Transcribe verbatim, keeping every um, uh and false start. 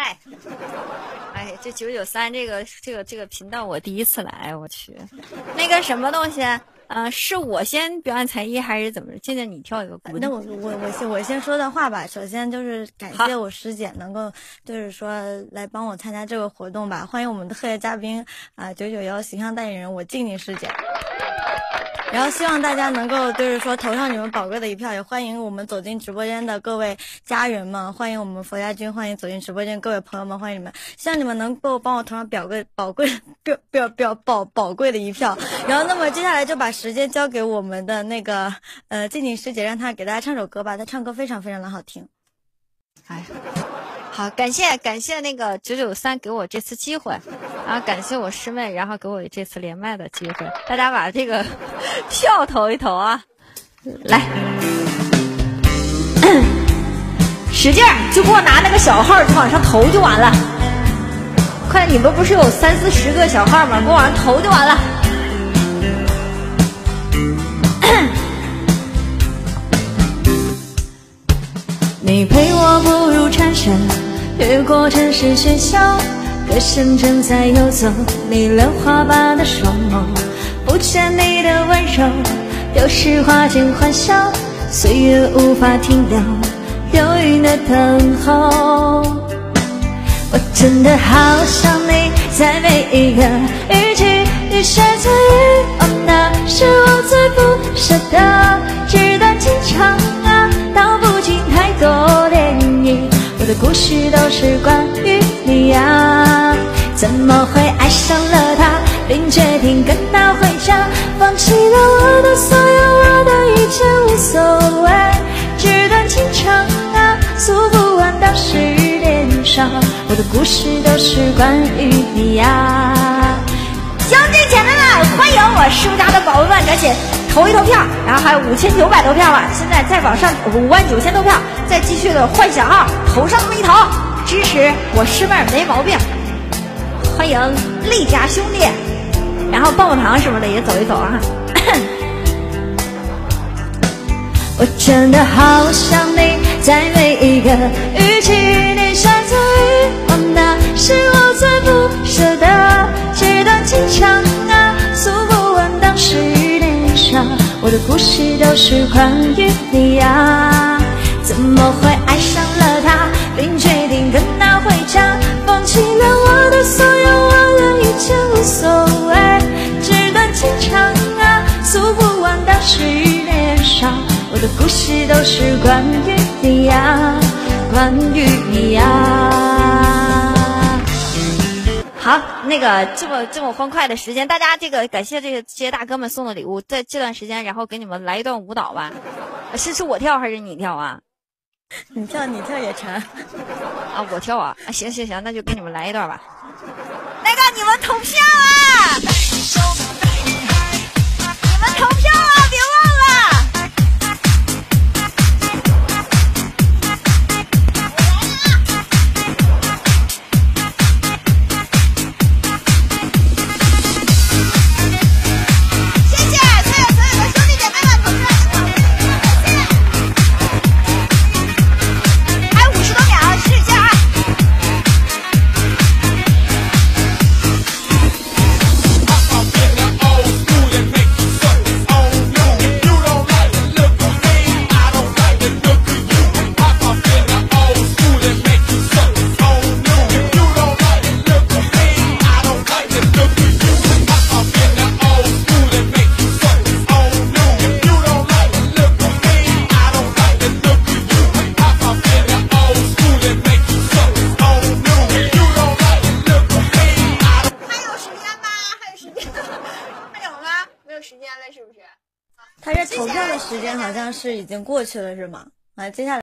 嗨，哎，这九九三这个这个这个频道我第一次来，我去，那个什么东西，嗯、呃，是我先表演才艺还是怎么着？静静你跳一个鼓。 那我我我先我先说段话吧。首先就是感谢我师姐能够就是说来帮我参加这个活动吧。欢迎我们的特约嘉宾啊，九九幺形象代言人我静静师姐。然后希望大家能够就是说投上你们宝贵的一票，也欢迎我们走进直播间的各位家人们，欢迎我们佛家军，欢迎走进直播间各位朋友们，欢迎你们，希望你们能够帮我投上宝贵宝贵表表表宝宝贵的一票。然后那么接下来就把时间交给我们的那个呃静静师姐，让她给大家唱首歌吧，她唱歌非常非常的好听。 哎，好，感谢感谢那个九九三给我这次机会，然后感谢我师妹，然后给我这次连麦的机会，大家把这个票投一投啊！来，使劲儿，就给我拿那个小号就往上投就完了。快，你们不是有三四十个小号吗？给我往上投就完了。 你陪我步入蝉声，越过城市喧嚣，歌声正在游走，你莲花般的双眸，不见你的温柔，有时花间欢笑，岁月无法停留，流云的等候。我真的好想你，在每一个雨季雨水最欲望的是我最不舍得，纸短情长啊，道不尽太多涟漪，我的故事都是关于你呀，怎么会爱上了他，并决定跟他回家，放弃了我的所有，我的一切无所谓，纸短情长啊，诉不完当时年少，我的故事都是关于你呀。 兄弟姐妹们，欢迎我师傅家的宝贝们，赶紧投一投票，然后还有五千九百多票了，现在再往上五万九千多票，再继续的换小号，投上那么一投，支持我师妹没毛病。欢迎丽家兄弟，然后棒棒糖什么的也走一走啊。 我真的好想你，在每一个雨季，你闪最欲望的是我最不舍得，纸短情长啊，诉不完当时年少，我的故事都是关于你呀，怎么会爱上了他，并决定跟他回家，放弃了我的所有，我的一切无所谓，纸短情长啊，诉不完当时年少，我的故事都是关于你呀，关于你呀。 好，那个这么这么欢快的时间，大家这个感谢这个这些大哥们送的礼物，在这段时间，然后给你们来一段舞蹈吧。是是我跳还是你跳啊？ 你跳你跳也成啊，我跳啊！啊，行行行，那就给你们来一段吧。那个你们投票啊！你们投票啊！别忘了。 他这投票的时间好像是已经过去了，是吗？啊，接下来。